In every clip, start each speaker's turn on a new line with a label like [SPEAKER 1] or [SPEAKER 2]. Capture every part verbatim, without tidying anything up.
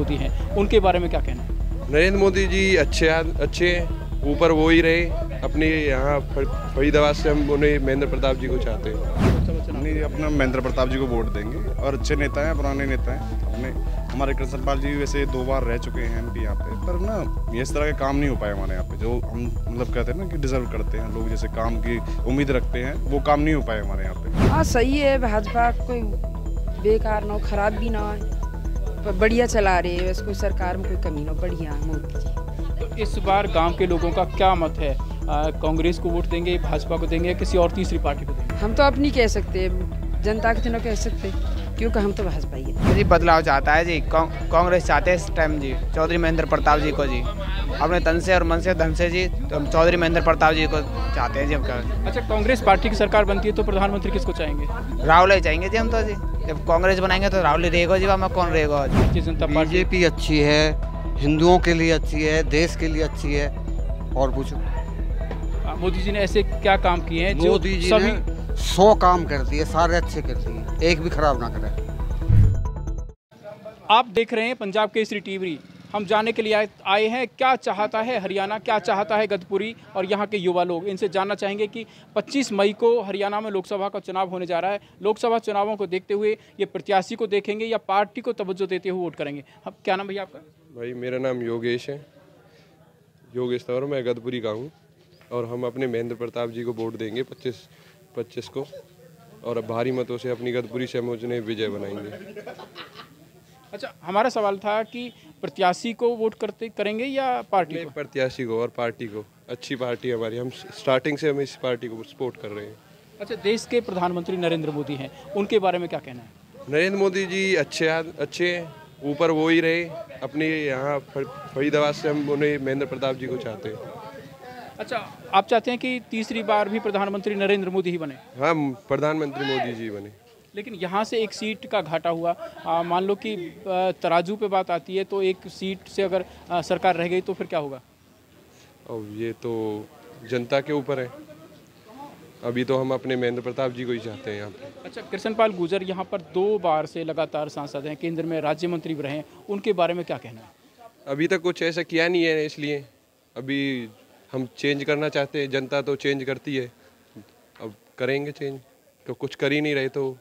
[SPEAKER 1] मोदी हैं, उनके बारे में क्या कहना है?
[SPEAKER 2] नरेंद्र मोदी जी अच्छे अच्छे हैं, ऊपर वो ही रहे। अपने यहाँ फरीदाबाद से हम उन्हें महेंद्र प्रताप जी को चाहते हैं।
[SPEAKER 3] नहीं, अपना महेंद्र प्रताप जी को वोट देंगे और अच्छे नेता हैं, पुराने नेता हैं अपने। हमारे कृष्णपाल जी वैसे दो बार रह चुके हैं एमपी यहाँ पे, पर ना इस तरह के काम नहीं हो पाए हमारे यहाँ पे जो हम मतलब कहते हैं ना कि डिजर्व करते हैं लोग, जैसे काम की उम्मीद रखते हैं, वो काम नहीं हो पाए हमारे यहाँ पे।
[SPEAKER 4] हाँ सही है, भाजपा कोई बेकार ना हो, खराब भी ना हो, बढ़िया चला रहे हैं, कोई सरकार में कोई कमी ना, बढ़िया मोदी जी।
[SPEAKER 1] तो इस बार गांव के लोगों का क्या मत है? कांग्रेस को वोट देंगे, भाजपा को देंगे, किसी और तीसरी पार्टी को देंगे?
[SPEAKER 4] हम तो अपनी कह सकते हैं, जनता के तो ना कह सकते, क्योंकि हम तो भाजपा ही है
[SPEAKER 5] जी। बदलाव चाहता है जी, कांग्रेस चाहते हैं इस टाइम जी, चौधरी महेंद्र प्रताप जी को जी, अपने तन से और मन से धन से जी, तो हम चौधरी महेंद्र प्रताप जी को चाहते हैं जी। हम
[SPEAKER 1] अच्छा, कांग्रेस पार्टी की सरकार बनती है तो प्रधानमंत्री किसको चाहेंगे?
[SPEAKER 5] राहुल ही चाहेंगे जी हम तो जी। जब कांग्रेस बनाएंगे तो राहुल ही रहेगा जी, वहाँ कौन रहेगा?
[SPEAKER 1] भारतीय जनता पार्टी
[SPEAKER 6] बीजेपी अच्छी है, हिंदुओं के लिए अच्छी है, देश के लिए अच्छी है। और पूछो,
[SPEAKER 1] मोदी जी ने ऐसे क्या काम किए हैं जो
[SPEAKER 6] मोदी जी
[SPEAKER 1] सभी
[SPEAKER 6] ने सौ काम कर दिए, सारे अच्छे कर दिए, एक भी खराब ना करे।
[SPEAKER 1] आप देख रहे हैं पंजाब केसरी टीवी। हम जानने के लिए आए, आए हैं क्या चाहता है हरियाणा, क्या चाहता है गदपुरी और यहाँ के युवा लोग। इनसे जानना चाहेंगे कि पच्चीस मई को हरियाणा में लोकसभा का चुनाव होने जा रहा है। लोकसभा चुनावों को देखते हुए ये प्रत्याशी को देखेंगे या पार्टी को तवज्जो देते हुए वोट करेंगे? हम, क्या नाम भैया आपका?
[SPEAKER 2] भाई मेरा नाम योगेश है, योगेश तौर मैं गदपुरी का हूँ, और हम अपने महेंद्र प्रताप जी को वोट देंगे पच्चीस पच्चीस को, और भारी मतों से अपनी गदपुरी से हम उन्हें विजय बनाएंगे।
[SPEAKER 1] अच्छा, हमारा सवाल था कि प्रत्याशी को वोट करते करेंगे या पार्टी को?
[SPEAKER 2] प्रत्याशी को और पार्टी को। अच्छी पार्टी है हमारी, हम स्टार्टिंग से हम इस पार्टी को सपोर्ट कर रहे हैं।
[SPEAKER 1] अच्छा, देश के प्रधानमंत्री नरेंद्र मोदी हैं, उनके बारे में क्या कहना है?
[SPEAKER 2] नरेंद्र मोदी जी अच्छे अच्छे हैं, ऊपर वो ही रहे। अपने यहाँ फरीदाबाद से हम उन्हें महेंद्र प्रताप जी को चाहते हैं।
[SPEAKER 1] अच्छा, आप चाहते हैं कि तीसरी बार भी प्रधानमंत्री नरेंद्र मोदी ही बने?
[SPEAKER 2] हाँ, प्रधानमंत्री मोदी जी बने।
[SPEAKER 1] लेकिन यहाँ से एक सीट का घाटा हुआ, मान लो कि तराजू पे बात आती है तो एक सीट से अगर आ, सरकार रह गई तो फिर क्या होगा?
[SPEAKER 2] और ये तो जनता के ऊपर है। अभी तो हम अपने महेंद्र प्रताप जी को ही चाहते हैं यहाँ पे।
[SPEAKER 1] अच्छा, कृष्णपाल गुर्जर यहाँ पर दो बार से लगातार सांसद हैं, केंद्र में राज्य मंत्री भी रहे हैं, उनके बारे में क्या कहना है?
[SPEAKER 2] अभी तक कुछ ऐसा किया नहीं है, इसलिए अभी हम चेंज करना चाहते हैं। जनता तो चेंज करती है, अब करेंगे चेंज, तो कुछ कर ही नहीं रहे तो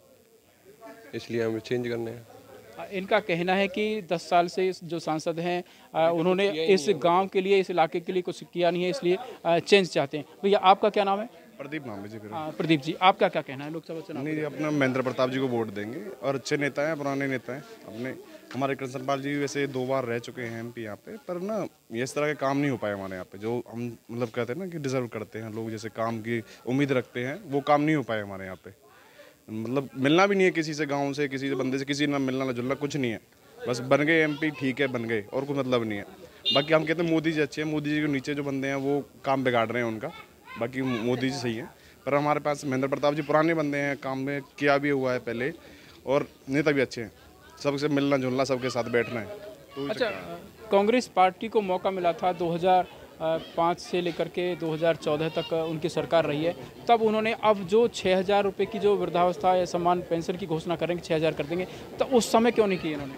[SPEAKER 2] इसलिए हमें चेंज करना है।
[SPEAKER 1] इनका कहना है कि दस साल से जो सांसद हैं उन्होंने इस गांव के लिए, इस इलाके के लिए कुछ किया नहीं है, इसलिए चेंज चाहते हैं। भैया आपका क्या नाम है?
[SPEAKER 3] प्रदीप नाम है जी।
[SPEAKER 1] प्रदीप जी, आपका क्या कहना है लोकसभा चुनाव?
[SPEAKER 3] नहीं, अपना महेंद्र प्रताप जी को वोट देंगे और अच्छे नेता हैं, पुराने नेता हैं अपने। हमारे कृष्णपाल जी वैसे दो बार रह चुके हैं एमपी यहाँ पे, पर ना इस तरह के काम नहीं हो पाए हमारे यहाँ पे जो हम मतलब कहते हैं ना कि डिजर्व करते हैं लोग, जैसे काम की उम्मीद रखते हैं, वो काम नहीं हो पाए हमारे यहाँ पे। मतलब मिलना भी नहीं है किसी से, गाँव से किसी से बंदे से किसी ना मिलना ना जुलना कुछ नहीं है, बस बन गए एमपी, ठीक है बन गए, और कोई मतलब नहीं है। बाकी हम कहते हैं मोदी जी अच्छे हैं, मोदी जी के नीचे जो बंदे हैं वो काम बिगाड़ रहे हैं उनका, बाकी मोदी जी सही है। पर हमारे पास महेंद्र प्रताप जी पुराने बंदे हैं, काम में किया भी हुआ है पहले, और नेता भी अच्छे हैं, सबसे मिलना जुलना, सबके साथ बैठना है तो।
[SPEAKER 1] अच्छा, कांग्रेस पार्टी को मौका मिला था दो हज़ार पाँच से लेकर के दो हज़ार चौदह तक उनकी सरकार रही है, तब उन्होंने अब जो छः हज़ार रुपये की जो वृद्धावस्था या सम्मान पेंशन की घोषणा करेंगे, छः हज़ार कर देंगे, तो उस समय क्यों नहीं की इन्होंने?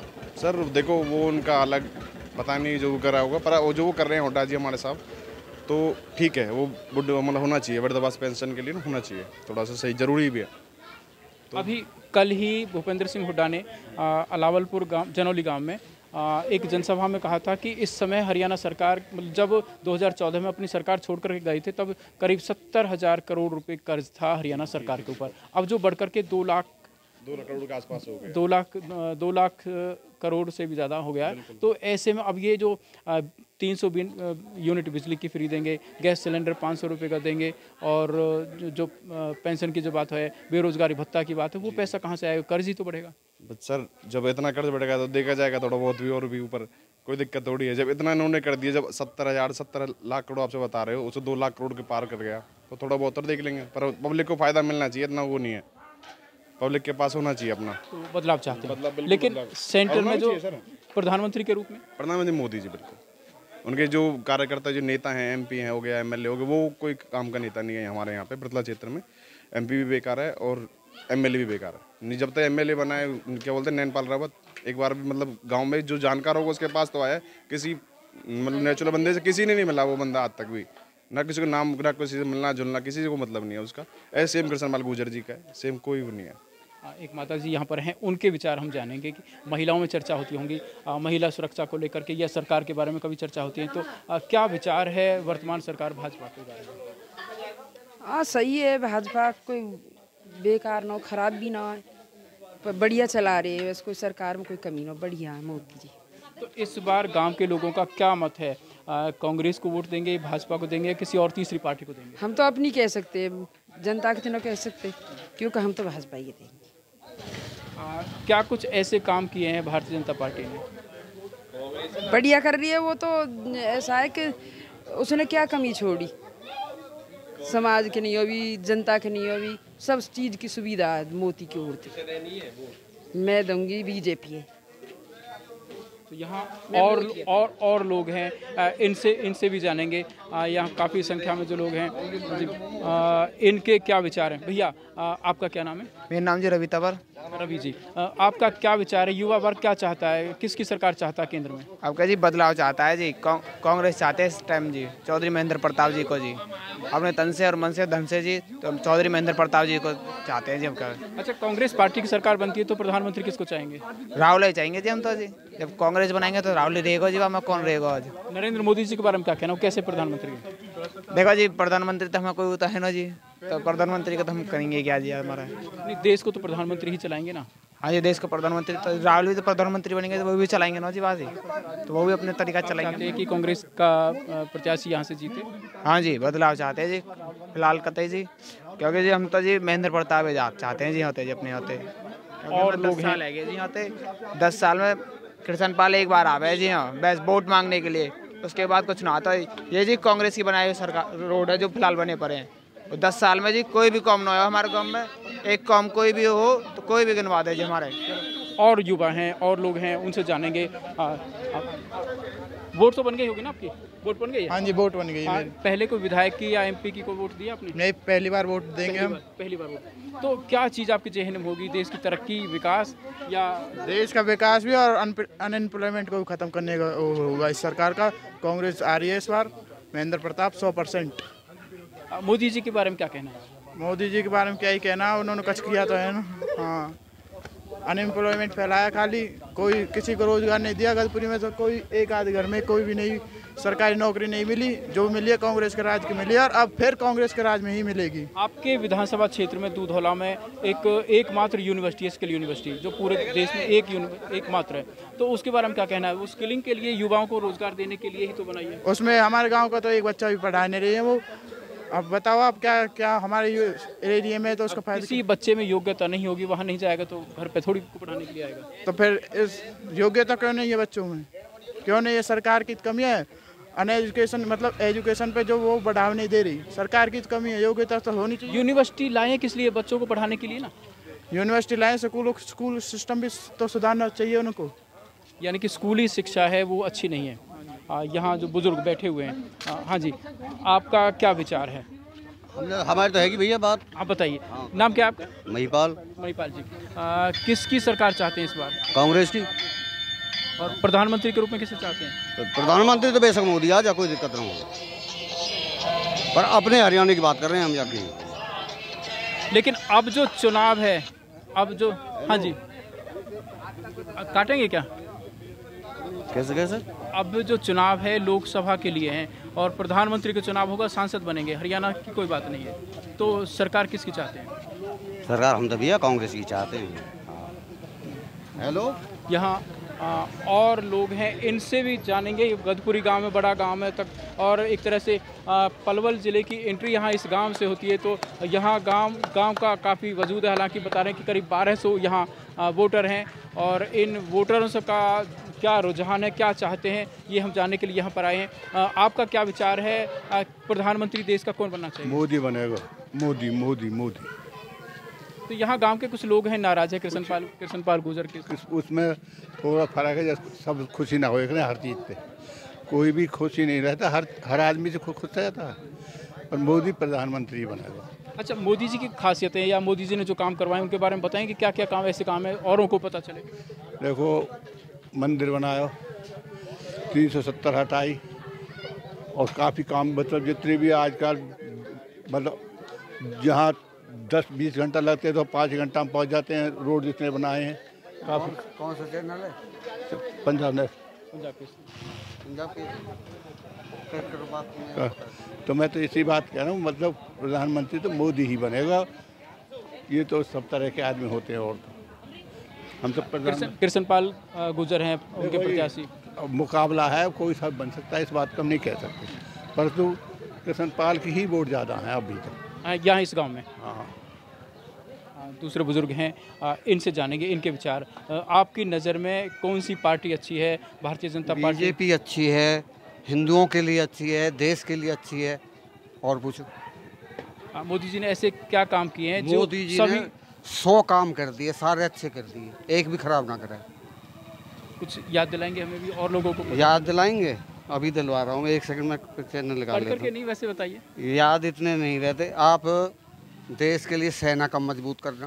[SPEAKER 3] सर देखो, वो उनका अलग पता नहीं जो कर रहा होगा, पर वो जो वो कर रहे हैं हुड्डा जी हमारे साहब, तो ठीक है, वो मतलब होना चाहिए, वृद्धावस्था पेंशन के लिए होना चाहिए, थोड़ा सा सही जरूरी भी है।
[SPEAKER 1] तो अभी कल ही भूपेंद्र सिंह हुड्डा ने अलावलपुर गांव, जनौली गांव में आ, एक जनसभा में कहा था कि इस समय हरियाणा सरकार, जब दो हज़ार चौदह में अपनी सरकार छोड़ कर के गए थे तब करीब सत्तर हज़ार करोड़ रुपए कर्ज था हरियाणा सरकार के ऊपर, अब जो बढ़कर के दो लाख
[SPEAKER 3] दो लाख करोड़ के आसपास हो गया,
[SPEAKER 1] दो लाख दो लाख करोड़ से भी ज़्यादा हो गया है। तो ऐसे में अब ये जो तीन सौ यूनिट बिजली की फ्री देंगे, गैस सिलेंडर पाँच सौ रुपये का देंगे, और जो, जो पेंशन की जो बात है, बेरोजगारी भत्ता की बात है, वो पैसा कहाँ से आएगा? कर्ज ही तो बढ़ेगा।
[SPEAKER 3] सर जब इतना कर्ज बढ़ेगा तो देखा जाएगा थोड़ा बहुत भी और भी ऊपर, कोई दिक्कत थोड़ी है। जब इतना इन्होंने कर दिया, जब सत्तर हज़ार सत्तर लाख करोड़ आपसे बता रहे हो, उसे दो लाख करोड़ के पार कर गया, तो थोड़ा बहुत और देख लेंगे। पर पब्लिक को फायदा मिलना चाहिए, इतना वो नहीं है, पब्लिक के पास होना चाहिए अपना।
[SPEAKER 1] तो बदलाव चाहते हैं, लेकिन सेंटर में जो प्रधानमंत्री के रूप में
[SPEAKER 3] प्रधानमंत्री मोदी जी, बिल्कुल उनके जो कार्यकर्ता जो नेता हैं, एमपी हैं हो गया, एमएलए हो गया, वो कोई काम का नेता नहीं है हमारे यहाँ पे। पृथला क्षेत्र में एमपी भी बेकार है और एमएलए भी बेकार है। नहीं, जब तक एमएलए बना है, क्या बोलते हैं, नैनपाल रावत, एक बार भी मतलब गांव में जो जानकार होगा उसके पास तो आया, किसी मतलब नेचुरल बंदे से किसी ने नहीं मिला वो बंदा आज तक भी, ना किसी को नाम, ना किसी से मिलना जुलना, किसी को मतलब नहीं है उसका। ऐसे सेम कृष्णपाल गुर्जर जी का है, सेम कोई नहीं है।
[SPEAKER 1] एक माता जी यहाँ पर हैं, उनके विचार हम जानेंगे कि महिलाओं में चर्चा होती होंगी, आ, महिला सुरक्षा को लेकर के या सरकार के बारे में कभी चर्चा होती है, तो आ, क्या विचार है वर्तमान सरकार भाजपा के बारे में?
[SPEAKER 4] हाँ सही है, भाजपा कोई बेकार ना हो, खराब भी ना है, पर बढ़िया चला रहे हैं, बस कोई सरकार में कोई कमी ना, बढ़िया है मोदी जी।
[SPEAKER 1] तो इस बार गांव के लोगों का क्या मत है? कांग्रेस को वोट देंगे, भाजपा को देंगे, किसी और तीसरी पार्टी को देंगे?
[SPEAKER 4] हम तो अपनी कह सकते हैं, जनता के तो ना कह सकते, क्योंकि हम तो भाजपा ही देंगे।
[SPEAKER 1] आ, क्या कुछ ऐसे काम किए हैं भारतीय जनता पार्टी ने?
[SPEAKER 4] बढ़िया कर रही है वो तो, ऐसा है कि उसने क्या कमी छोड़ी, समाज के नहीं हो भी, जनता के नहीं हो भी, सब चीज़ की सुविधा है मोदी की ओर से। मैं दूंगी बीजेपी है।
[SPEAKER 1] तो यहाँ और और और लोग हैं, आ, इनसे इनसे भी जानेंगे। आ, यहाँ काफ़ी संख्या में जो लोग हैं, आ, इनके क्या विचार हैं? भैया आ, आपका क्या नाम है?
[SPEAKER 5] मेरा नाम जी रवि तंवर।
[SPEAKER 1] रवि जी, आ, आपका क्या विचार है? युवा वर्ग क्या चाहता है, किसकी सरकार चाहता है केंद्र में?
[SPEAKER 5] आपका जी बदलाव चाहता है जी, कांग्रेस चाहते हैं इस टाइम जी, चौधरी महेंद्र प्रताप जी को जी, अपने तन से और मन से धन से जी, तो हम चौधरी महेंद्र प्रताप जी को चाहते हैं जी। आपका
[SPEAKER 1] अच्छा, कांग्रेस पार्टी की सरकार बनती है तो प्रधानमंत्री किसको चाहेंगे?
[SPEAKER 5] राहुल ही चाहेंगे जी हम तो जी, जब कांग्रेस बनाएंगे तो राहुल ही रहेगा जी, वहाँ कौन रहेगा आज?
[SPEAKER 1] नरेंद्र मोदी जी के बारे में क्या कहना, वो कैसे प्रधानमंत्री है?
[SPEAKER 5] देखो जी, प्रधानमंत्री तो हमें कोई होता है ना जी, तो प्रधानमंत्री का तो हम करेंगे क्या जी हमारा?
[SPEAKER 1] नहीं, देश को तो प्रधानमंत्री ही चलाएंगे ना।
[SPEAKER 5] हाँ जी, देश का प्रधानमंत्री तो राहुल भी तो प्रधानमंत्री बनेंगे तो वो भी चलाएंगे ना जी, बाजी तो वो भी अपने तरीका चलाएंगे।
[SPEAKER 1] चाहते हैं कि कांग्रेस का प्रत्याशी यहाँ से जीते?
[SPEAKER 5] हाँ जी, बदलाव चाहते हैं जी फिलहाल कतई जी, क्योंकि जी हम तो जी महेंद्र प्रताप चाहते हैं जी, होते जी अपने होते।
[SPEAKER 1] और लोग हैं
[SPEAKER 5] जी होते दस साल में कृष्ण पाल एक बार आवे जी, हाँ बस वोट मांगने के लिए, उसके बाद कुछ ना आता। ये जी कांग्रेस की बनाई हुई सरकार रोड है जो फिलहाल बने पड़े हैं, और दस साल में जी कोई भी काम ना हो हमारे गाँव में, एक काम कोई भी हो तो कोई भी गिनवा दे जी हमारे।
[SPEAKER 1] और युवा हैं और लोग हैं, उनसे जानेंगे। आ, आ, वोट तो बन गई होगी ना आपकी? वोट बन गई है?
[SPEAKER 7] हाँ जी, वोट बन गई है।
[SPEAKER 1] पहले कोई विधायक की या एमपी की को वोट दिया आपने?
[SPEAKER 7] नहीं, पहली बार वोट देंगे हम।
[SPEAKER 1] पहली बार वोट। तो क्या चीज़ आपके जहन में होगी, देश की तरक्की, विकास, या
[SPEAKER 7] देश का विकास भी और अनएम्प्लॉयमेंट को खत्म करने का होगा इस सरकार का। कांग्रेस आ रही है इस बार, महेंद्र प्रताप सौ परसेंट।
[SPEAKER 1] मोदी जी के बारे में क्या कहना है?
[SPEAKER 7] मोदी जी के बारे में क्या ही कहना, उन्होंने कुछ किया तो है ना। हाँ, अनएम्प्लॉयमेंट फैलाया खाली, कोई किसी को रोजगार नहीं दिया। गजपुरी में तो कोई एक आध घर में कोई भी नहीं सरकारी नौकरी नहीं मिली, जो मिली है कांग्रेस के राज की मिली, और अब फिर कांग्रेस के राज में ही मिलेगी।
[SPEAKER 1] आपके विधानसभा क्षेत्र में दूधौला में एक एकमात्र यूनिवर्सिटी है, स्किल यूनिवर्सिटी, जो पूरे देश में एक एकमात्र है, तो उसके बारे में क्या कहना है? वो स्किलिंग के लिए, युवाओं को रोजगार देने के लिए ही तो बनाई है।
[SPEAKER 7] उसमें हमारे गाँव का तो एक बच्चा भी पढ़ा नहीं रही है वो। अब बताओ आप क्या क्या हमारे एरिया में तो उसका फायदा।
[SPEAKER 1] किसी बच्चे में योग्यता नहीं होगी, वहाँ नहीं जाएगा तो घर पे थोड़ी पढ़ाने के लिए आएगा।
[SPEAKER 7] तो फिर इस योग्यता क्यों नहीं है बच्चों में? क्यों नहीं? ये सरकार की कमी है। अन एजुकेशन मतलब एजुकेशन पे जो वो बढ़ावा नहीं दे रही, सरकार की कमी है। योग्यता तो होनी चाहिए।
[SPEAKER 1] यूनिवर्सिटी लाए किस लिए? बच्चों को पढ़ाने के लिए ना।
[SPEAKER 7] यूनिवर्सिटी लाए, स्कूल स्कूल सिस्टम भी तो सुधारना चाहिए उनको।
[SPEAKER 1] यानी कि स्कूली शिक्षा है वो अच्छी नहीं है। यहाँ जो बुजुर्ग बैठे हुए हैं, हाँ जी, आपका क्या विचार है?
[SPEAKER 6] हमारे तो है कि भैया बात।
[SPEAKER 1] आप बताइए। नाम क्या आपका?
[SPEAKER 6] महिपाल।
[SPEAKER 1] महिपाल जी, आ, किसकी सरकार चाहते हैं इस बार?
[SPEAKER 6] कांग्रेस की।
[SPEAKER 1] और प्रधानमंत्री के रूप में किसे चाहते हैं?
[SPEAKER 6] तो प्रधानमंत्री तो बेशक मोदी आ जा, कोई दिक्कत ना हो, पर अपने हरियाणा की बात कर रहे हैं हम जाके।
[SPEAKER 1] लेकिन अब जो चुनाव है, अब जो, हाँ जी, काटेंगे क्या?
[SPEAKER 6] कैसे कैसे?
[SPEAKER 1] अब जो चुनाव है लोकसभा के लिए हैं और प्रधानमंत्री का चुनाव होगा, सांसद बनेंगे, हरियाणा की कोई बात नहीं है, तो सरकार किसकी चाहते हैं?
[SPEAKER 6] सरकार हम तो भैया कांग्रेस की चाहते हैं। हेलो,
[SPEAKER 1] यहाँ आ, और लोग हैं, इनसे भी जानेंगे। गधपुरी गांव में, बड़ा गांव में तक, और एक तरह से आ, पलवल ज़िले की एंट्री यहाँ इस गांव से होती है, तो यहाँ गांव गांव का काफ़ी वजूद है। हालांकि बता रहे हैं कि करीब बारह सौ यहाँ वोटर हैं, और इन वोटरों से का क्या रुझान है, क्या चाहते हैं, ये हम जानने के लिए यहाँ पर आए हैं। आ, आपका क्या विचार है? आ, प्रधानमंत्री देश का कौन बनना चाहिए?
[SPEAKER 8] मोदी बनेगा। मोदी मोदी मोदी।
[SPEAKER 1] तो यहाँ गांव के कुछ लोग हैं नाराज है कृष्णपाल कृष्णपाल गुर्जर के।
[SPEAKER 8] उसमें थोड़ा फर्क है, सब खुशी ना हो हर चीज़ पे, कोई भी खुशी नहीं रहता। हर हर आदमी से खुश खुश रहता है। पर मोदी प्रधानमंत्री बनेगा।
[SPEAKER 1] अच्छा, मोदी जी की खासियतें या मोदी जी ने जो काम करवाए उनके बारे में बताएं कि क्या क्या काम ऐसे काम है औरों को पता चले।
[SPEAKER 8] देखो, मंदिर बनाया, तीन सौ सत्तर हटाई, और काफ़ी काम मतलब जितने भी आजकल मतलब जहाँ दस बीस घंटा लगते हैं तो पाँच घंटा में पहुँच जाते हैं। रोड जितने बनाए हैं काफ़ी।
[SPEAKER 6] कौन सा चैनल है?
[SPEAKER 8] पंजाब ने
[SPEAKER 1] पंजाब के
[SPEAKER 6] पंजाब के
[SPEAKER 8] तो मैं तो इसी बात कह रहा हूँ, मतलब प्रधानमंत्री तो मोदी ही बनेगा। ये तो सब तरह के आदमी होते हैं, और तो हम सब प्रधान
[SPEAKER 1] कृष्णपाल गुर्जर हैं उनके प्रत्याशी।
[SPEAKER 8] मुकाबला है, कोई सब बन सकता है, इस बात को हम नहीं कह सकते, परंतु कृष्णपाल की ही वोट ज़्यादा है अभी तक
[SPEAKER 1] यहाँ इस गांव में।
[SPEAKER 8] हाँ,
[SPEAKER 1] दूसरे बुजुर्ग हैं, इनसे जानेंगे इनके विचार। आपकी नज़र में कौन सी पार्टी अच्छी है? भारतीय जनता पार्टी?
[SPEAKER 6] बीजेपी अच्छी है, हिंदुओं के लिए अच्छी है, देश के लिए अच्छी है। और पूछो,
[SPEAKER 1] मोदी जी ने ऐसे क्या काम किए हैं जो
[SPEAKER 6] मोदी जी
[SPEAKER 1] सभी
[SPEAKER 6] ने सौ काम कर दिए, सारे अच्छे कर दिए, एक भी खराब ना करे।
[SPEAKER 1] कुछ याद दिलाएंगे हमें भी और लोगों को?
[SPEAKER 6] याद दिलाएंगे, अभी दिलवा रहा हूँ, एक सेकंड में चैनल लगा लेता
[SPEAKER 1] करके नहीं, वैसे बताइए।
[SPEAKER 6] याद इतने नहीं रहते। आप देश के लिए सेना का मजबूत करना,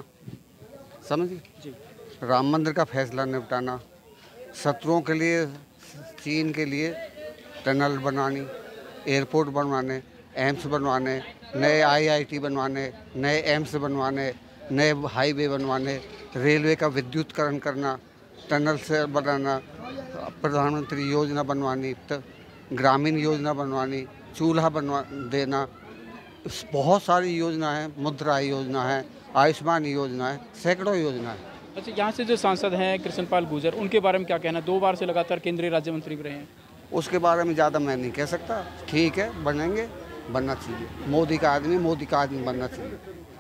[SPEAKER 6] समझिए, राम मंदिर का फैसला निपटाना, शत्रुओं के लिए चीन के लिए टनल बनानी, एयरपोर्ट बनवाने, एम्स बनवाने, नए आईआईटी बनवाने, नए एम्स बनवाने, नए हाईवे बनवाने, रेलवे का विद्युतीकरण करना, टनल से बनाना, प्रधानमंत्री योजना बनवानी, ग्रामीण योजना बनवानी, चूल्हा बनवा देना, बहुत सारी योजना है, मुद्रा योजना है, आयुष्मान योजना है, सैकड़ों योजना है।
[SPEAKER 1] अच्छा, यहाँ से जो सांसद हैं कृष्णपाल गुर्जर, उनके बारे में क्या कहना? दो बार से लगातार केंद्रीय राज्य मंत्री रहे हैं।
[SPEAKER 6] उसके बारे में ज़्यादा मैं नहीं कह सकता। ठीक है, बनेंगे, बनना चाहिए, मोदी का आदमी मोदी का आदमी बनना चाहिए।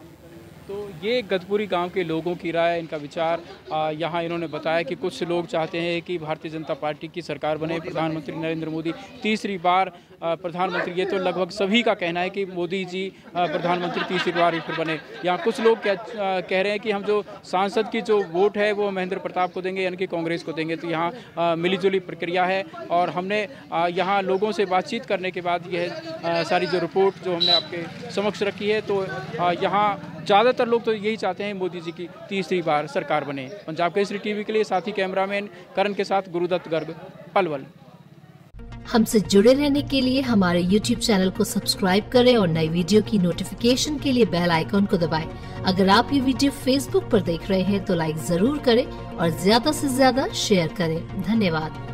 [SPEAKER 1] तो ये गदपुरी गांव के लोगों की राय, इनका विचार। यहाँ इन्होंने बताया कि कुछ लोग चाहते हैं कि भारतीय जनता पार्टी की सरकार बने, प्रधानमंत्री नरेंद्र मोदी तीसरी बार प्रधानमंत्री। ये तो लगभग सभी का कहना है कि मोदी जी प्रधानमंत्री तीसरी बार फिर बने। यहाँ कुछ लोग कह, कह रहे हैं कि हम जो सांसद की जो वोट है वो महेंद्र प्रताप को देंगे, यानी कि कांग्रेस को देंगे। तो यहाँ मिलीजुली प्रक्रिया है, और हमने यहाँ लोगों से बातचीत करने के बाद यह सारी जो रिपोर्ट जो हमने आपके समक्ष रखी है, तो यहाँ ज़्यादातर लोग तो यही चाहते हैं मोदी जी की तीसरी बार सरकार बने। पंजाब केसरी टीवी के लिए साथी कैमरामैन करण के साथ गुरुदत्त गर्ग, पलवल।
[SPEAKER 9] हमसे जुड़े रहने के लिए हमारे यूट्यूब चैनल को सब्सक्राइब करें और नई वीडियो की नोटिफिकेशन के लिए बेल आइकॉन को दबाएं। अगर आप ये वीडियो फेसबुक पर देख रहे हैं तो लाइक जरूर करें और ज्यादा से ज्यादा शेयर करें। धन्यवाद।